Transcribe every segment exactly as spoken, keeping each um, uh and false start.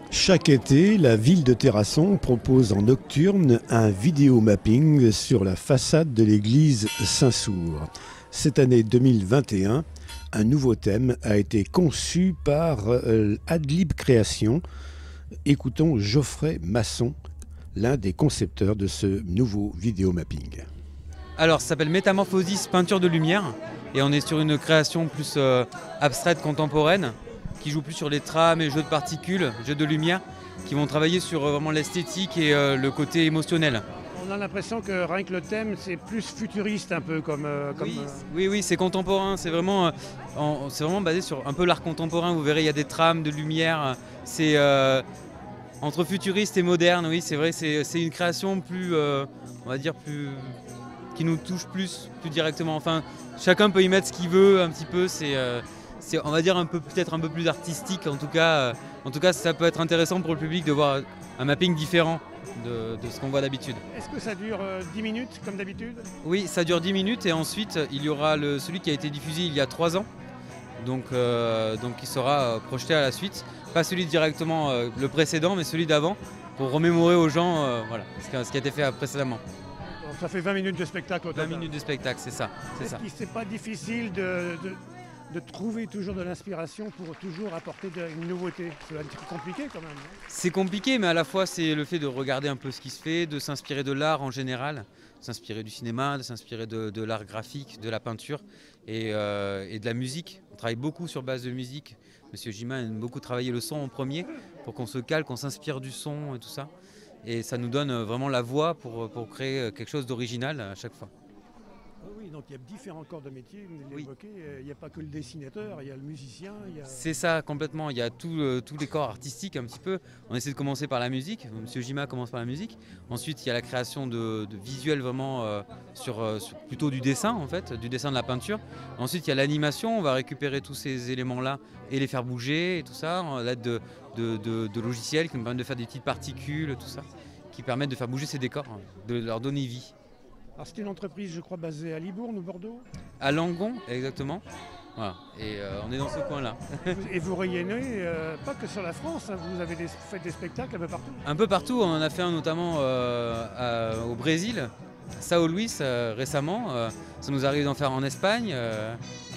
Chaque été, la ville de Terrasson propose en nocturne un vidéo mapping sur la façade de l'église Saint-Sour. Cette année deux mille vingt et un, un nouveau thème a été conçu par euh, Adlib Création. Écoutons Geoffrey Masson, l'un des concepteurs de ce nouveau vidéo mapping. Alors, ça s'appelle Métamorphosis peinture de lumière et on est sur une création plus euh, abstraite, contemporaine, qui joue plus sur les trames et jeux de particules, jeux de lumière, qui vont travailler sur euh, vraiment l'esthétique et euh, le côté émotionnel. On a l'impression que rien que le thème, c'est plus futuriste un peu comme... Euh, comme oui, euh... oui, oui, c'est contemporain, c'est vraiment, euh, en, c'est vraiment basé sur un peu l'art contemporain. Vous verrez, il y a des trames de lumière, c'est euh, entre futuriste et moderne, oui, c'est vrai, c'est, c'est une création plus, euh, on va dire, plus, qui nous touche plus, plus directement. Enfin, chacun peut y mettre ce qu'il veut un petit peu, c'est... Euh, C'est, on va dire un peu, peut-être un peu plus artistique. En tout cas, euh, en tout cas, ça peut être intéressant pour le public de voir un mapping différent de, de ce qu'on voit d'habitude. Est-ce que ça dure euh, dix minutes comme d'habitude? Oui, ça dure dix minutes et ensuite il y aura le, celui qui a été diffusé il y a trois ans, donc, euh, donc il sera projeté à la suite. Pas celui directement euh, le précédent, mais celui d'avant, pour remémorer aux gens euh, voilà, ce, qui, ce qui a été fait précédemment. Donc ça fait vingt minutes de spectacle au total. vingt minutes de spectacle, c'est ça. C'est Est-ce ça. que c'est pas difficile de... de... de trouver toujours de l'inspiration pour toujours apporter de, une nouveauté? C'est un truc compliqué quand même. Hein. C'est compliqué, mais à la fois c'est le fait de regarder un peu ce qui se fait, de s'inspirer de l'art en général, de s'inspirer du cinéma, de s'inspirer de, de l'art graphique, de la peinture et, euh, et de la musique. On travaille beaucoup sur base de musique. Monsieur Gima aime beaucoup travailler le son en premier pour qu'on se cale, qu'on s'inspire du son et tout ça. Et ça nous donne vraiment la voix pour, pour créer quelque chose d'original à chaque fois. Oui, donc il y a différents corps de métier, vous oui. l'évoquez, il n'y a pas que le dessinateur, il y a le musicien. Il y a... C'est ça, complètement, il y a tout, euh, tous les corps artistiques un petit peu. On essaie de commencer par la musique, Monsieur Gima commence par la musique. Ensuite, il y a la création de, de visuels vraiment euh, sur, euh, sur plutôt du dessin en fait, du dessin de la peinture. Ensuite, il y a l'animation, on va récupérer tous ces éléments-là et les faire bouger et tout ça, à l'aide de, de, de, de logiciels qui nous permettent de faire des petites particules, tout ça, qui permettent de faire bouger ces décors, de leur donner vie. Alors c'est une entreprise, je crois, basée à Libourne ou Bordeaux? À Langon, exactement. Voilà. Et euh, on est dans ce coin-là. Et vous rayonnez, euh, pas que sur la France, hein, vous avez des, fait des spectacles un peu partout? Un peu partout, on en a fait un notamment euh, à, au Brésil, Sao Luis euh, récemment. Euh, ça nous arrive d'en faire en Espagne, euh,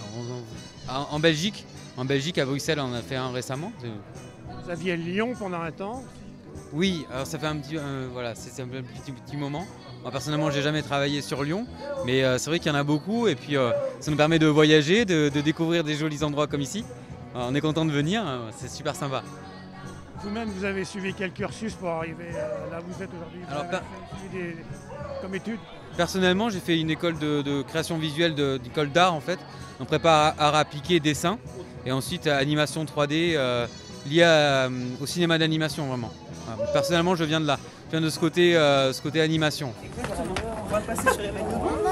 en, en Belgique. En Belgique, à Bruxelles, on en a fait un récemment. Vous aviez Lyon pendant un temps? Oui, alors ça fait un petit, euh, voilà, c'est, c'est un petit, petit moment. Moi personnellement, j'ai jamais travaillé sur Lyon, mais euh, c'est vrai qu'il y en a beaucoup et puis euh, ça nous permet de voyager, de, de découvrir des jolis endroits comme ici. Alors, on est content de venir, euh, c'est super sympa. Vous-même, vous avez suivi quel cursus pour arriver euh, là où vous êtes aujourd'hui? Vous Alors, avez per... suivi des... comme études? Personnellement, j'ai fait une école de, de création visuelle, de, d'école d'art en fait. On prépare art appliqué, dessin et ensuite animation trois D euh, liée à, au cinéma d'animation vraiment. Personnellement, je viens de là, je viens de ce côté, euh, ce côté animation. On va passer sur les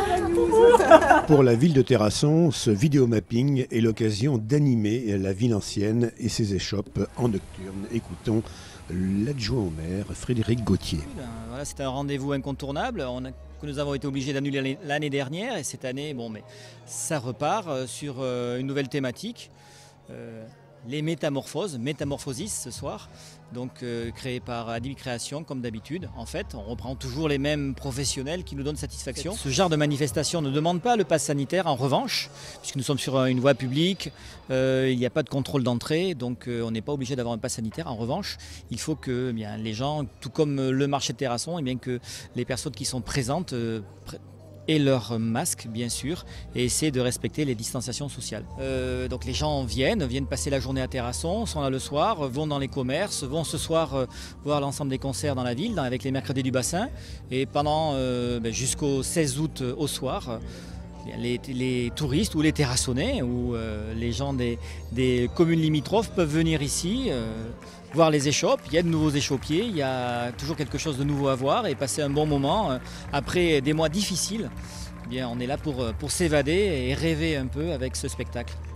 règles. Pour la ville de Terrasson, ce vidéo mapping est l'occasion d'animer la ville ancienne et ses échoppes en nocturne. Écoutons l'adjoint au maire, Frédéric Gauthier. Voilà, c'est un rendez-vous incontournable on a, que nous avons été obligés d'annuler l'année dernière et cette année, bon, mais ça repart sur une nouvelle thématique. Euh, Les métamorphoses, métamorphosis ce soir, donc euh, créé par Adlib Création comme d'habitude. En fait, on reprend toujours les mêmes professionnels qui nous donnent satisfaction. Ce genre de manifestation ne demande pas le pass sanitaire en revanche, puisque nous sommes sur une voie publique, euh, il n'y a pas de contrôle d'entrée, donc euh, on n'est pas obligé d'avoir un pass sanitaire. En revanche, il faut que eh bien, les gens, tout comme le marché de Terrasson, eh bien, que les personnes qui sont présentes euh, pr- et leur masque bien sûr, et essayer de respecter les distanciations sociales. Euh, donc les gens viennent, viennent passer la journée à Terrasson, sont là le soir, vont dans les commerces, vont ce soir euh, voir l'ensemble des concerts dans la ville, dans, avec les mercredis du bassin, et pendant euh, ben, jusqu'au seize août euh, au soir, euh, les, les touristes ou les terrassonnais ou euh, les gens des, des communes limitrophes peuvent venir ici, euh, voir les échoppes. Il y a de nouveaux échoppiers, il y a toujours quelque chose de nouveau à voir et passer un bon moment. Après des mois difficiles, eh bien, on est là pour, pour s'évader et rêver un peu avec ce spectacle.